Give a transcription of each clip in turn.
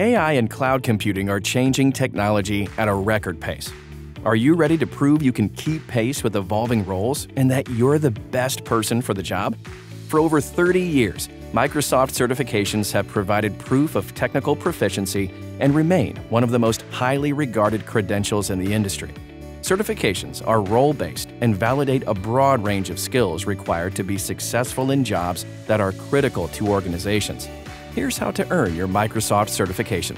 AI and cloud computing are changing technology at a record pace. Are you ready to prove you can keep pace with evolving roles and that you're the best person for the job? For over 30 years, Microsoft certifications have provided proof of technical proficiency and remain one of the most highly regarded credentials in the industry. Certifications are role-based and validate a broad range of skills required to be successful in jobs that are critical to organizations. Here's how to earn your Microsoft certification.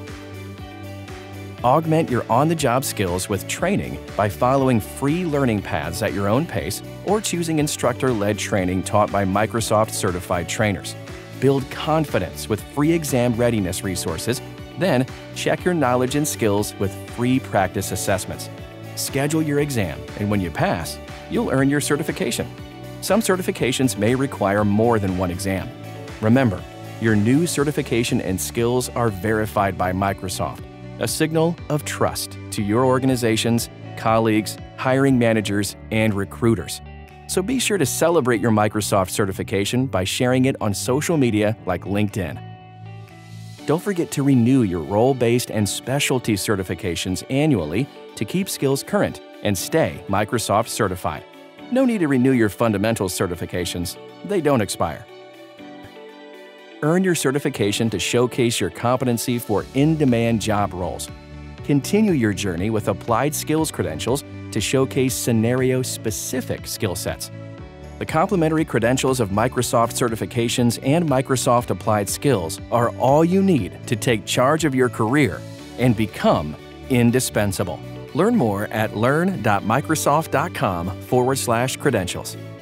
Augment your on-the-job skills with training by following free learning paths at your own pace or choosing instructor-led training taught by Microsoft certified trainers. Build confidence with free exam readiness resources, then check your knowledge and skills with free practice assessments. Schedule your exam, and when you pass, you'll earn your certification. Some certifications may require more than one exam. Remember, your new certification and skills are verified by Microsoft, a signal of trust to your organizations, colleagues, hiring managers, and recruiters. So be sure to celebrate your Microsoft certification by sharing it on social media like LinkedIn. Don't forget to renew your role-based and specialty certifications annually to keep skills current and stay Microsoft certified. No need to renew your fundamentals certifications. They don't expire. Earn your certification to showcase your competency for in-demand job roles. Continue your journey with applied skills credentials to showcase scenario-specific skill sets. The complementary credentials of Microsoft certifications and Microsoft applied skills are all you need to take charge of your career and become indispensable. Learn more at learn.microsoft.com/credentials.